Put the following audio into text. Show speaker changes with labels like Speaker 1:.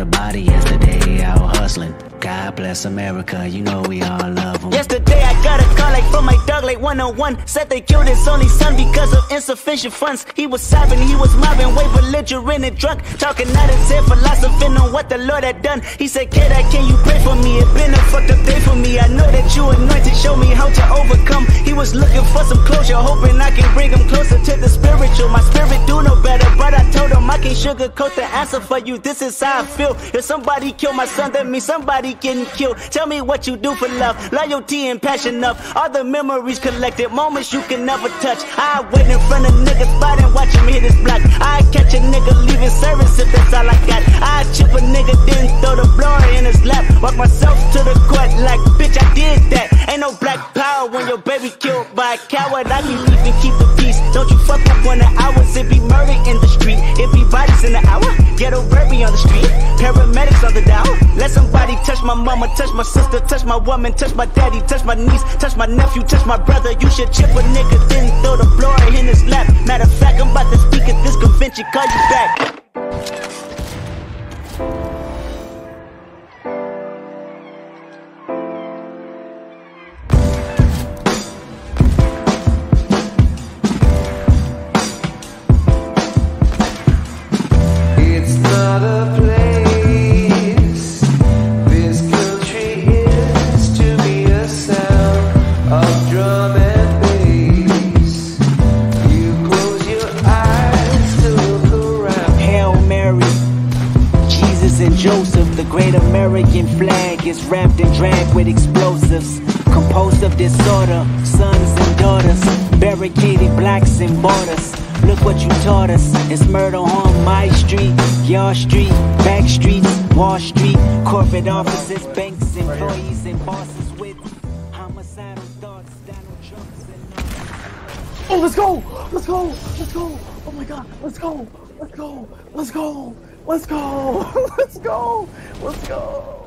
Speaker 1: a body yesterday, out hustling. God bless America, you know we all love them.
Speaker 2: Yesterday I got a call like from my dog like 101. Said they killed his only son because of insufficient funds. He was sobbing, he was mobbing, way belligerent and drunk, talking out his head, philosophing on what the Lord had done. He said, kid, can you pray for me? It been a fucked up day for me. I know that you anointed, show me how to overcome. He was looking for some closure, hoping I can bring him closer to the spiritual. My spirit do know better, but I told him I can't sugarcoat the answer for you. This is how I feel. If somebody kill my son, that means somebody getting killed. Tell me what you do for love, loyalty and passion of all the memories collected, moments you can never touch. I wait in front of niggas spot and watch him hit his block. I catch a nigga leaving service if that's all I got. I chip a nigga, then throw the blower in his lap. Walk myself to the court like, bitch, I did that. Ain't no black power when your baby killed by a coward. I believe in keep the peace. Don't you fuck up on the hours. It be murder in the street, it be bodies in the hour. Ghetto baby on the street, paramedics on the down. Let somebody touch my mama, touch my sister, touch my woman, touch my daddy, touch my niece, touch my nephew, touch my brother. You should chip a nigga, then throw the blower in his lap. Matter of fact, I'm about to speak at this convention, call you back. And Joseph, the great American flag is wrapped and dragged with explosives, composed of disorder, sons and daughters, barricaded blocks and borders. Look what you taught us. It's murder on my street, your street, back streets, Wall Street, corporate offices, banks, employees and bosses with homicidal thoughts. Donald Trump's and
Speaker 3: oh, let's go! Let's go! Let's go! Oh my god, let's go! Let's go! Let's go! Let's go! Let's go! Let's go!